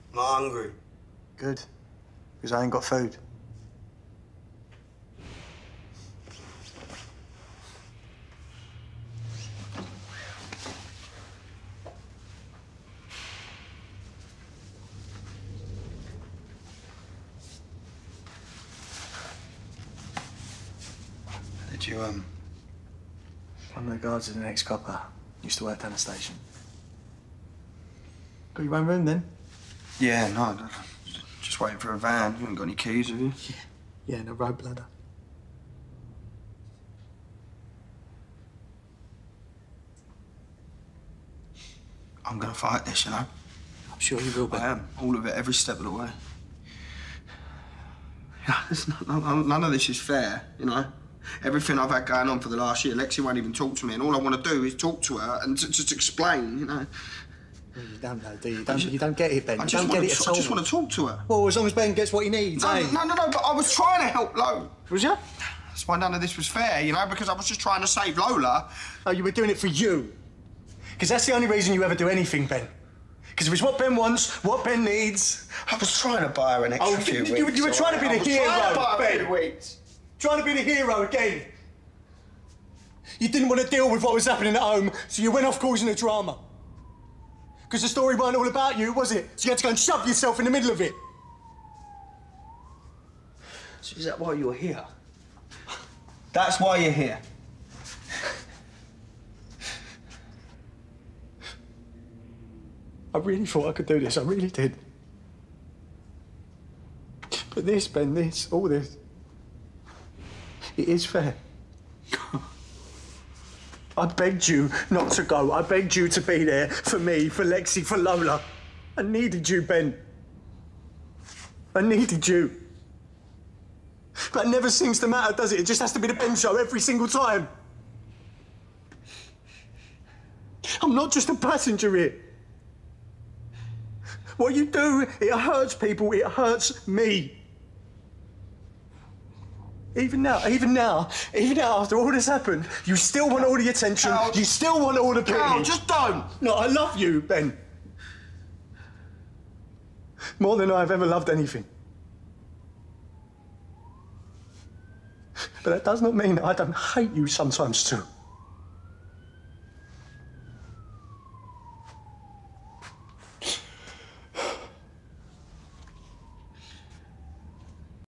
I'm not hungry. Good. Because I ain't got food. Did you, One of the guards is an ex-copper. Used to work down the station. Got your own room, then? Yeah, no. Just waiting for a van. You ain't got any keys, have you? Yeah, and a road bladder. I'm gonna fight this, you know? I'm sure you will, Ben. I am. All of it, every step of the way. Yeah, none of this is fair, you know? Everything I've had going on for the last year, Lexi won't even talk to me, and all I want to do is talk to her and just explain, you know? Well, you don't know, do you? You don't get it, Ben. I You don't get it at all. I just want to talk to her. Well, as long as Ben gets what he needs, No, eh? no, but I was trying to help Lo. Was you? That's why none of this was fair, you know, because I was just trying to save Lola. Oh, you were doing it for you. Because that's the only reason you ever do anything, Ben. Because if it's what Ben wants, what Ben needs... I was trying to buy her an extra few weeks. You were trying to be the hero, trying to buy her Ben. a few weeks. Trying to be the hero again. You didn't want to deal with what was happening at home, so you went off causing a drama. Because the story weren't all about you, was it? So you had to go and shove yourself in the middle of it. So is that why you're here? That's why you're here? I really thought I could do this, I really did. But this, Ben, all this, it is fair. I begged you not to go. I begged you to be there for me, for Lexi, for Lola. I needed you, Ben. I needed you. But it never seems to matter, does it? It just has to be the Ben show every single time. I'm not just a passenger here. What you do, it hurts people, it hurts me. Even now, after all this happened, you still want all the attention, Cal, you still want all the pity. Cal, just don't! No, I love you, Ben. More than I've ever loved anything. But that does not mean that I don't hate you sometimes too.